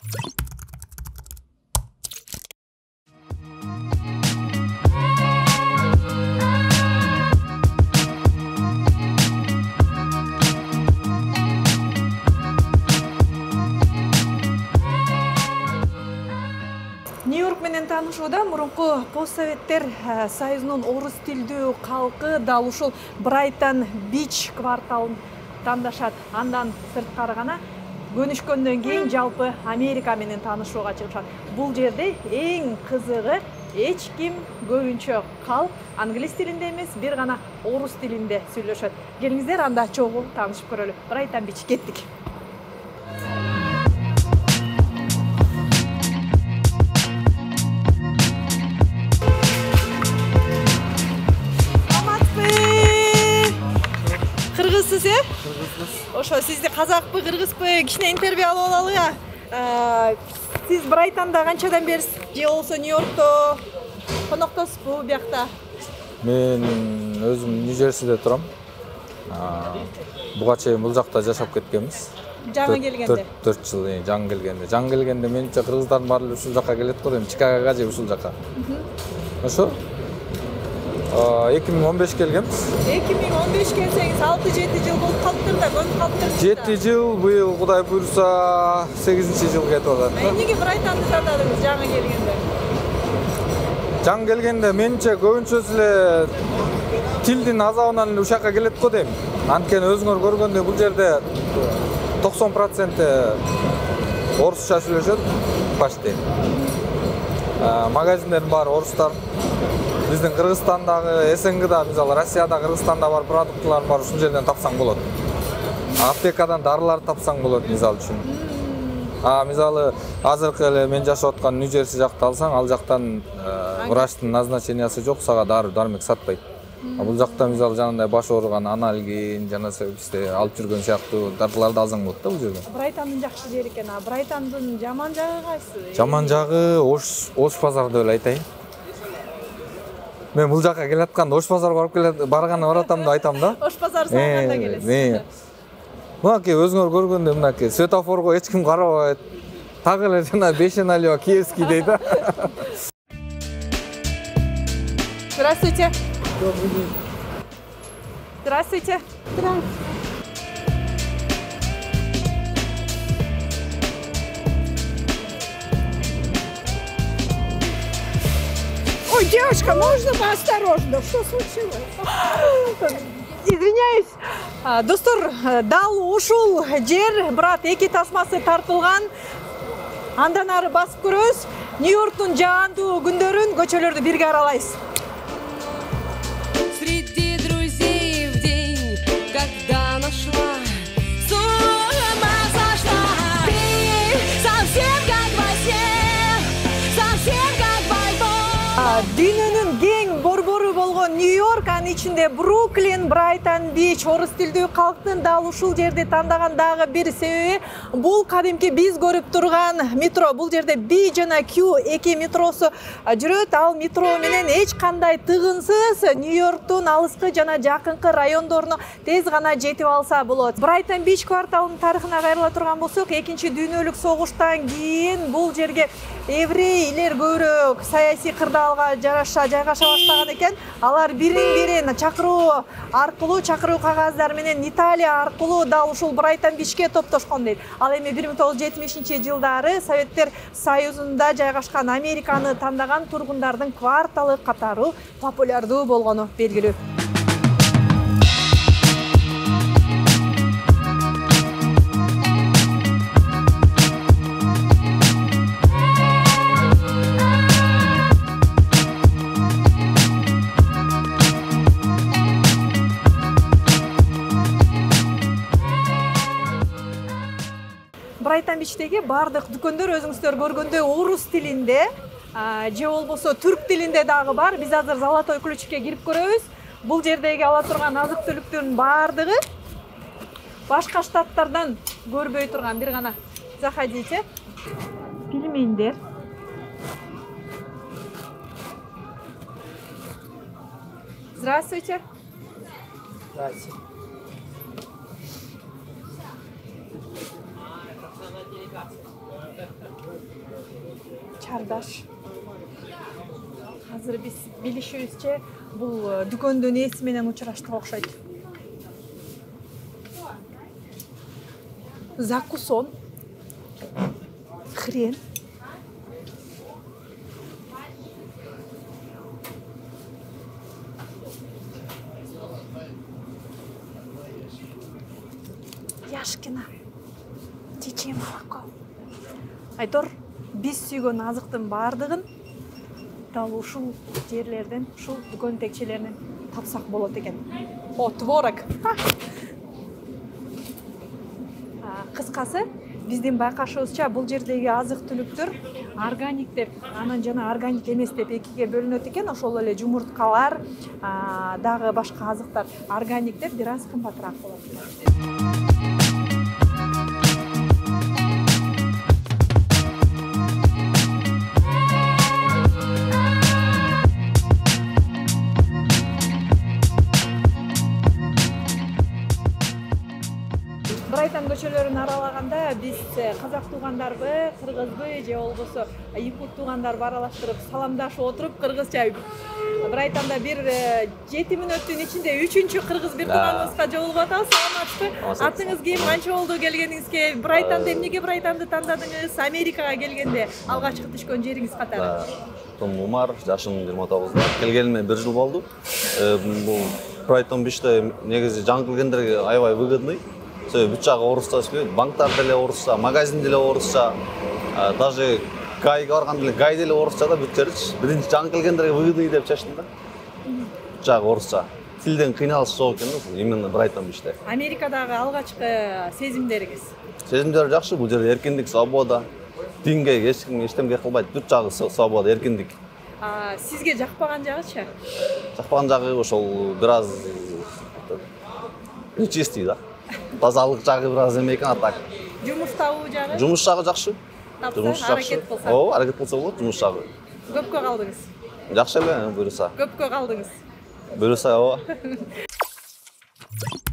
Нью-Йорк менен таанышууда мурунку постсоветтер союзунун орус тилдүү калкы дал ушул Брайтон Бич кварталын тандашат. Андан сырткары гана көнүшкөндөн кийин жалпы Америка менен таанышууга чыгышат. Бул жерде эң кызыгы эч ким көбүнчө калк англис тилинде эмес, бир гана орус тилинде сүйлөшөт. Келиңиздер анда чогуу таанышып көрөлү. Брайтон Бич кеттик. Кыргызсыз, э? Кыргызбыз. Ошо сизди казакпы, кыргызбы кичине интервью алып алалы. Сиз Брайтонда канчадан бериз? Же болсо Нью-Йоркто коноктосузбу биякта? Мен өзүм Нью-Джерсиде турам. Буга чейин бул жакта жашап кеткенбиз. Жаңы келгенде. 4 жыл жаңы келгенде. Жаңы келгенде менче кыргыздардын баары ушул жака келет го, эми Чикагога же ушул жака. Ошо 2015 келгенбиз. 2015 келсеңиз 6-7 жыл болуп калыптыр да, көнүп калыптыр. 7 жыл, быйыл Кудай буйруса 8-жыл кетип атат. Эмнеге Брайтонду тандадыңыз жаңы келгенде? Жаңы келгенде менче көбүнчөсү эле тилдин азабынан эле ушакка келет го дейм. Анткени өзүңөр көргөндөй бул жерде 90% орусча сүйлөшөт, почти. Магазиндердин баары орустар. Биздин Кыргызстандагы, СНГда, мисалы Россияда, Кыргызстанда бар продуктылар бар, ушул жерден тапсаң болот. Аптекадан дарылар тапсаң болот, мисалы үчүн. Мисалы азыркы эле мен жашап аткан Нью-Джерси жакты алсаң, ал жактан врачтын назначениясы жок, сага дары-дармек сатпайт. Бул жакта мисалы жанагындай баш ооруган анальгин, жана бизде алып жүргөн сыяктуу дарыларды алсаң болот да бул жерден. Брайтондун жакшы жери экен, Брайтондун жаман жагы кайсы? Жаман жагы Ош базар деп эле айтайын. Мен бул жака келатканда Ош базарга барганда баратам деп айтам да. Ош базары салганда келесиз. Мынакей өзүңөр көргөндөй мынакей светофорго эч ким карабайт. Так эле жана 5 налево Киевский дейт да. Здравствуйте. Добрый день. Здравствуйте. Здравствуйте. Ой, девушка, можно поосторожно? Что случилось? Извиняюсь. Достор, дал ушул жер, брат, эки тасмасы тартылган. Андан ары басып көрөбүз. Нью-Йорктун жаандуу күндөрүн, көчөлөрдү бирге аралайбыз. Среди друзей в день, когда нашла, с ума сошла. Ты совсем как во сне, совсем как во льду. Дүйнөнүн кең борбору болгон Нью-Йорк, анын ичинде Бруклин, Брайтон Бич, орус тилдүү калктын дал ушул жерди тандаган дагы бир себеби бул кадимки биз көрүп турган метро. Бул жерде B жана Q эки метросу жүрөт. Ал метро менен эч кандай тыгынсыз Нью-Йорктун алыскы жана жакынкы райондоруна тез гана жетип алса болот. Брайтон Бич кварталынын тарыхына кайрыла турган болсок, Экинчи дүйнөлүк согуштан кийин бул жерге еврейлер көбүрөөк саясий кырдаалга жараша жайгаша баштаган экен. Алар бирин-бирин чакыруу аркылуу, чакыруу кагаздары менен Италия аркылуу дал ушул Брайтон Бичке топтошкон дейт. Ал эми 1970-жылдары Советтер Союзунда жайгашкан Американы тандаган тургундардын кварталы катары популярдуу болгону белгилүү. Брайтон Бичтеги бардык дүкөндөр өзүңүздөр көргөндөй орус тилинде, же болбосо түрк тилинде дагы бар. Биз азыр Золотой ключке кирип көрөбүз. Бул жердеги ала турган азык-түлүктүн бардыгы башка штаттардан көрбөй турган бир гана. Заходите. Пельмендер. Здравствуйте. Здравствуйте. Чардаш. Азыр биз билишибизче бул дүкөндөн ээси менен учураштык окшойт. Закусон. Хрен. Яшкина. Чече молоко. Айтор, биз сүйгөн азыктын баардыгын дал ушул жерлерден, ушул дүкөн текчелеринен тапсак болот экен. О, творог. Кыскасы, биздин байкашыбызча бул жердеги азык-түлүктөр органик деп, анан жана органик эмес деп экиге бөлүнөт экен. Ошол эле жумурткалар, дагы башка азыктар органик деп бир аз кымбатыраак болот. Брайтан көчөлөрүн аралаганда биз казак туугандарбы, кыргызбы же болбосо якут туугандарбы аралаштырып саламдашып отуруп кыргызча Брайтанда бир 7 мүнөттүн ичинде 3-чү кыргыз бир тууганыбызга жолугуп атабыз. Саламатчы. Атыңыз ким, канча болду келгениңизге? Брайтанда эмнеге Брайтанды тандадыңыз? Америкага келгенде алгачкы түшкөн жериңиз катары? Умар, жашым 29. Келгениме 1 жыл болду. Бул Брайтон биште негизи жаңы келгендерге аябай выгодный. Бүт жағы орысша сөйлейді, банктар деле орысша, магазин деле орысша, даже гайга барган деле гай деле орысша да бүт жерич. Биринчи жаңы келгендерге выгодный деп чечтим да. Бүт жағы орысша. Тилден кыйналыш жок экен да, именно Брайтон биште. Америкадагы алгачкы сезимдериңиз? Сезимдер жакшы, бул жерде эркиндик, свобода. Динге эч ким эчтемге кылбайт, бүт жағы свобода, эркиндик. Сизге жакпаган жагычы? Жакпаган жагы ошол бир аз нечистый да. Тазалык жагы бир аз эме экен, а так. Жумуш табуу жагы? Жумуш жагы жакшы. Тапса, аракет болсо. Ооба, аракет болсо болот, жумуш жагы. Көпкө калдыңыз? Жакшы эле, буюрса. Көпкө калдыңыз? Буюрса, ооба.